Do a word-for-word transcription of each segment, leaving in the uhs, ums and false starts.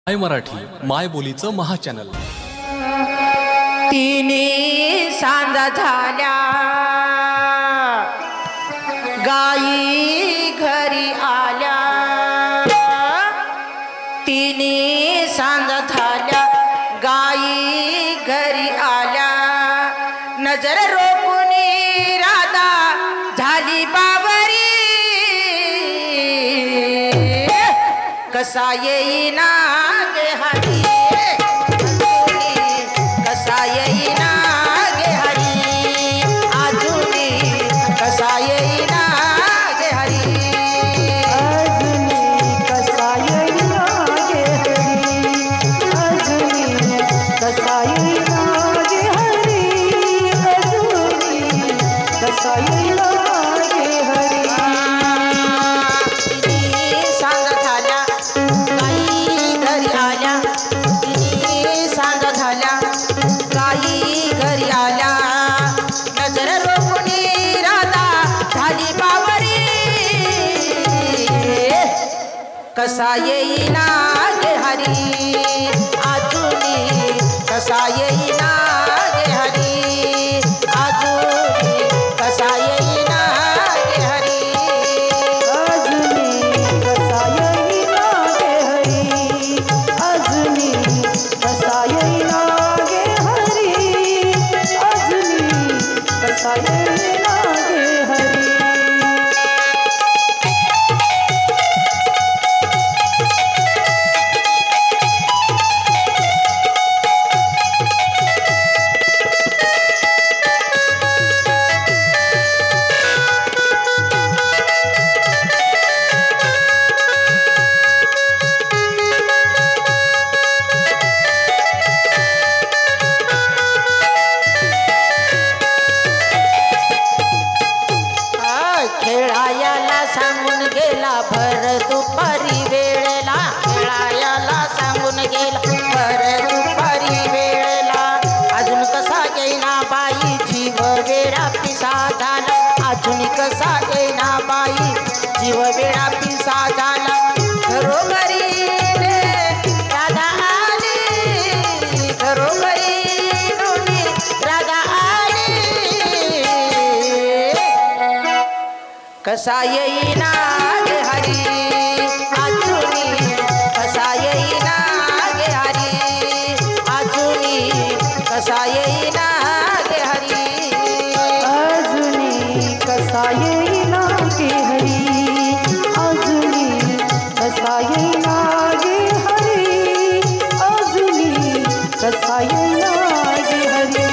माय मराठी माय बोलीचं महाचॅनल. तिन्ही सांज झाल्या गाई घरी आल्या, तिन्ही सांज झाल्या गाई घरी आल्या, नजर रोखून राधा झाली बावरी, कसा येईना गे हरी, कसा येईना गे हरी, अजूनी कसा येईना गे हरी, अजूनी कसा येईना गे हरी, अजूनी कसा येईना गे हरी, अजूनी कसा येईना गे हरी. कसा येईना गे हरी, अजूनी कसा येईना गे हरी, अजूनी कसा येईना गे हरी, अजूनी कसा येईना गे हरी, अजूनी कसा येईना गे हरी, अजूनी कसा येईना गे हरी. खेळायाला सांगून गेला भर दुपारी वेळेला, खेळायाला सांगून गेला भर दुपारी वेळेला, अजून कसा येईना बाई जीव वेळा पिसा झाला, अजून कसा येईना बाई जीव वेळा पिसा झाला, घरोघरी रे राधा आली, घरोघरी दोन्ही राधा आली, कसा येईना गे हरी, अजूनी कसा येईना गे हरी, अजूनी कसा येईना गे हरी, अजूनी कसा येईना गे हरी, अजूनी कसा येईना गे हरी, अजूनी कसा येईना गे हरी.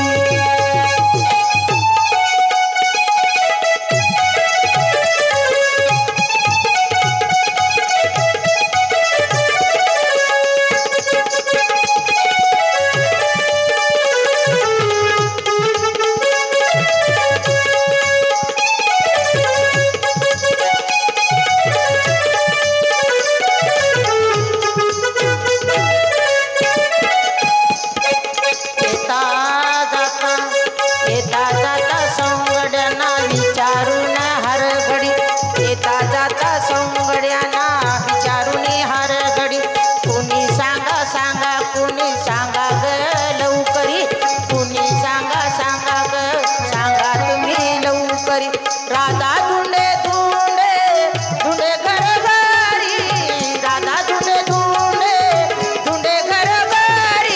येता जाता सौंगड्यांना विचारून हर घडी, येता जाता सौंगड्यांना विचारून हर घडी, कुणी सांगा सांगा कुणी सांगा ग लवकरी, कुणी सांगा सांगा ग सांगा तुम्ही लवकरी, राधा धुंडे धुंडे धुंडे घर घरी, राधा धुंडे धुंडे धुंडे घर घरी,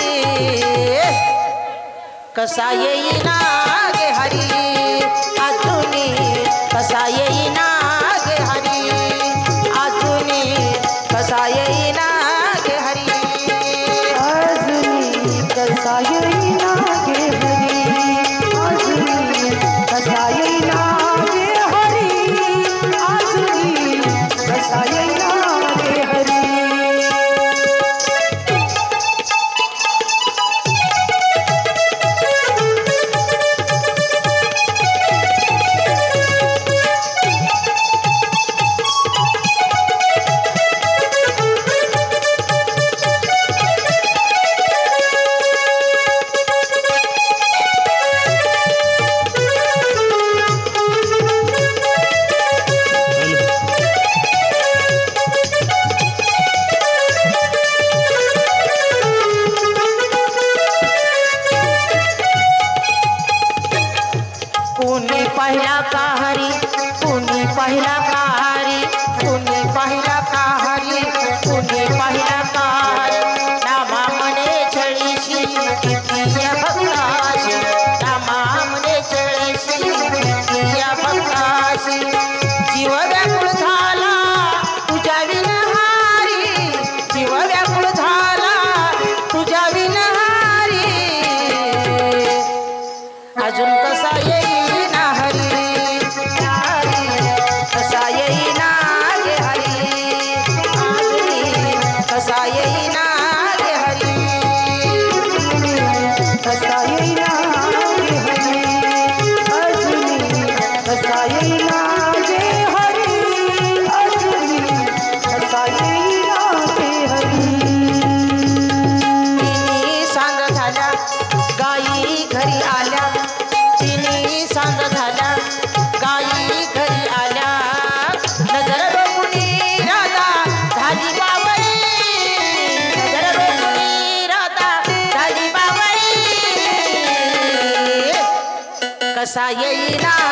कसा येईना गे हरी, अजूनी कसा येईना गे हरी, अजूनी कसा येईना गे हरी, अजूनी कसा येईना गे हरी, अजूनी कसा येईना गे हरी, अजूनी कसा येईना गे हरी. कसा येईना गे हरी कसा येईना गे हरी अजूनी कसा येईना गे हरी अजूनी कसा येईना गे हरी तिन्ही सांज झाल्या गाई घरी आल्या तिन्ही सांज झाल्या गाई घरी आल्या नजर रोखुनी राधा झाली बावळी नजर रोखुनी राधा झाली बावळी कसा येईना